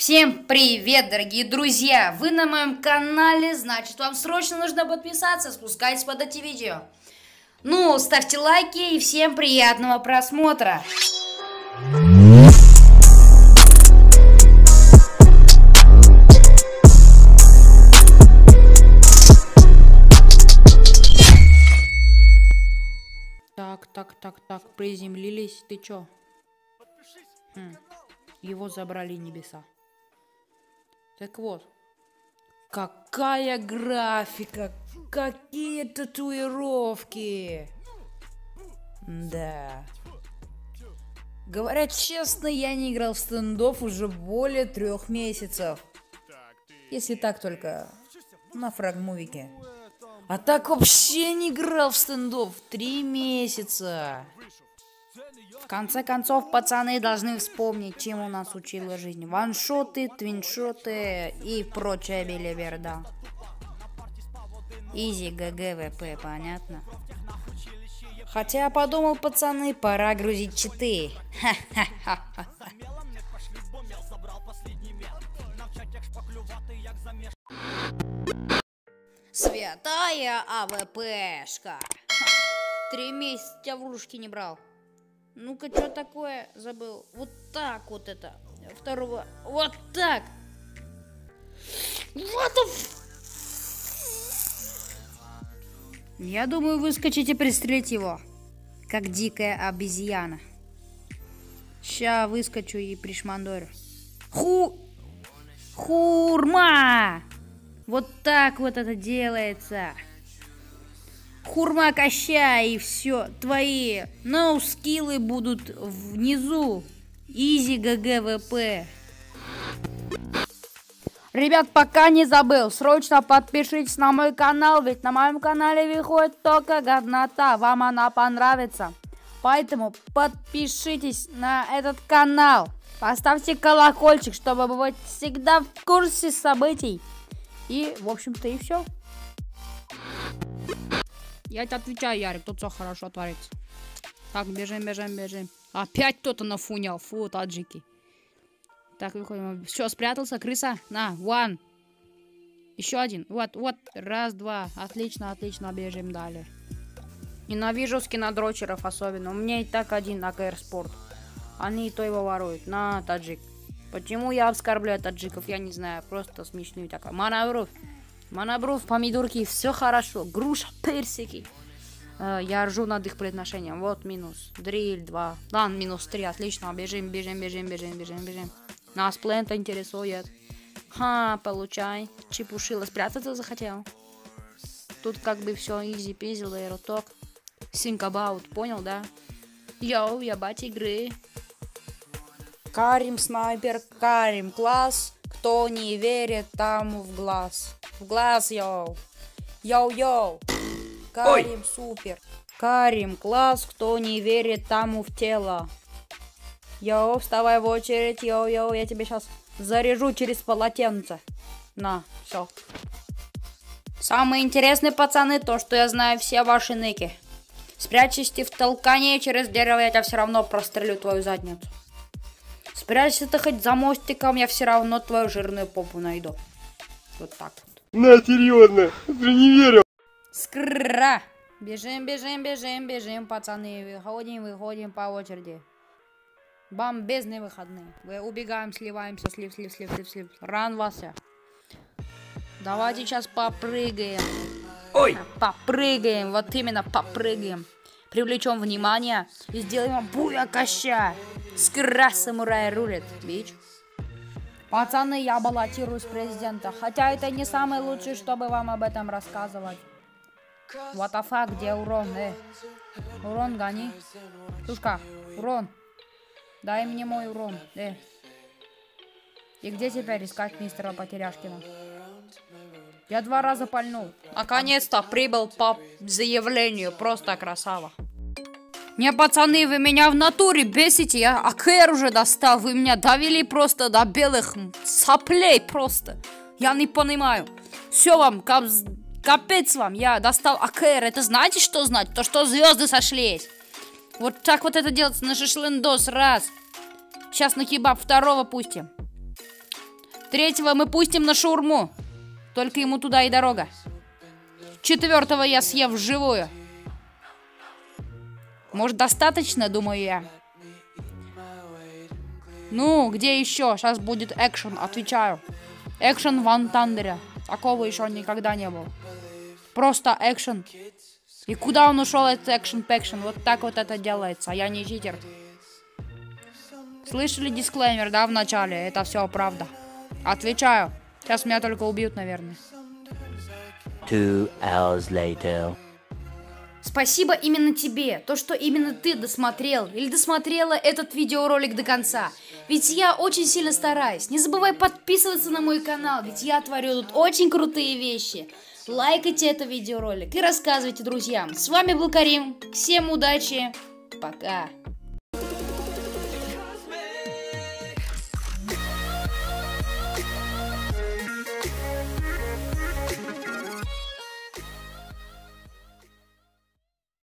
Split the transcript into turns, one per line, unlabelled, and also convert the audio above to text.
Всем привет, дорогие друзья! Вы на моем канале, значит, вам срочно нужно подписаться, спускайтесь под эти видео. Ну, ставьте лайки и всем приятного просмотра! Так, приземлились, ты чё? Его забрали небеса. Так вот, какая графика, какие татуировки. Да. Говорят честно, я не играл в стендов уже более 3 месяцев. Если так только на фрагмувике. А так вообще не играл в стендов 3 месяца. В конце концов, пацаны должны вспомнить, чему нас учила жизнь. Ваншоты, твиншоты и прочая белиберда. Изи, ГГВП, понятно? Хотя я подумал, пацаны, пора грузить читы. Святая АВПшка. 3 месяца тебя в ушки не брал. Ну-ка, что такое? Забыл. Вот так вот это. Второго. Вот так. What the Я думаю, выскочить и пристрелить его. Как дикая обезьяна. Ща выскочу и пришмандорю. Хурма! Вот так вот это делается. Хурма коща, и все. Твои ноускиллы будут внизу. Изи ГГВП. Ребят, пока не забыл, срочно подпишитесь на мой канал, ведь на моем канале выходит только годнота, вам она понравится. Поэтому подпишитесь на этот канал, поставьте колокольчик, чтобы быть всегда в курсе событий. И, в общем-то, и все. Я тебе отвечаю, Ярик, тут все хорошо творится. Так, бежим. Опять кто-то нафунял. Фу, таджики. Так, выходим. Все, спрятался, крыса. На, one. Еще один. Вот. Раз, два. Отлично, бежим далее. Ненавижу скинодрочеров особенно. У меня и так один АКР Спорт. Они и то его воруют. На, таджик. Почему я оскорбляю таджиков, я не знаю. Просто смешную такая. Манабрув, помидорки, все хорошо. Груша, персики. Я ржу над их предложением. Вот минус. Дриль 2. Да, минус 3. Отлично. Бежим. Нас плента интересует. Получай. Чепушила. Спрятаться захотел. Тут как бы все изи пизи, лейроток. Think about. Понял, да? Йоу, я бать игры. Карим снайпер. Карим класс. Кто не верит, тому в глаз. В глаз, йоу. Йоу. Карим супер. Карим класс. Кто не верит, тому в тело. Йоу, вставай в очередь. Йоу, я тебе сейчас заряжу через полотенце. На, все. Самое интересное, пацаны, то, что я знаю все ваши ники. Спрячься в толкане через дерево, я тебя все равно прострелю твою задницу. Спрячься ты хоть за мостиком, я все равно твою жирную попу найду. Вот так вот.
На, серьезно, ты не верил.
Скра! Бежим, пацаны. Выходим по очереди. Бомбезные выходные. Мы убегаем, сливаемся, слив. Ран, Вася. Давайте сейчас попрыгаем.
Ой!
Попрыгаем, вот именно попрыгаем. Привлечем внимание и сделаем буякаща. Скра, самурай рулит, бич. Пацаны, я баллотируюсь в президента. Хотя это не самое лучшее, чтобы вам об этом рассказывать. What the fuck, где урон, Урон гони. Тушка, урон. Дай мне мой урон, И где теперь искать мистера Потеряшкина? Я 2 раза пальнул. Наконец-то прибыл по заявлению. Просто красава. Не, пацаны, вы меня в натуре бесите. Я АКР уже достал. Вы меня довели просто до белых соплей просто. Я не понимаю. Все вам, капец вам. Я достал АКР. Это знаете, что значит? То, что звезды сошлись. Вот так вот это делается на шашлындос. Раз. Сейчас на кебаб 2 пустим. 3-го мы пустим на шаурму. Только ему туда и дорога. 4-го я съем вживую. Может, достаточно, думаю я. Ну, где еще? Сейчас будет экшен, отвечаю. Экшен в Тандере. Такого еще никогда не было. Просто экшен. И куда он ушел, этот экшен-пэкшен? Вот так вот это делается, а я не читер. Слышали дисклеймер, да, в начале? Это все правда. Отвечаю. Сейчас меня только убьют, наверное.
2 hours later.
Спасибо именно тебе, то, что именно ты досмотрел или досмотрела этот видеоролик до конца. Ведь я очень сильно стараюсь. Не забывай подписываться на мой канал, ведь я творю тут очень крутые вещи. Лайкайте этот видеоролик и рассказывайте друзьям. С вами был Карим. Всем удачи. Пока.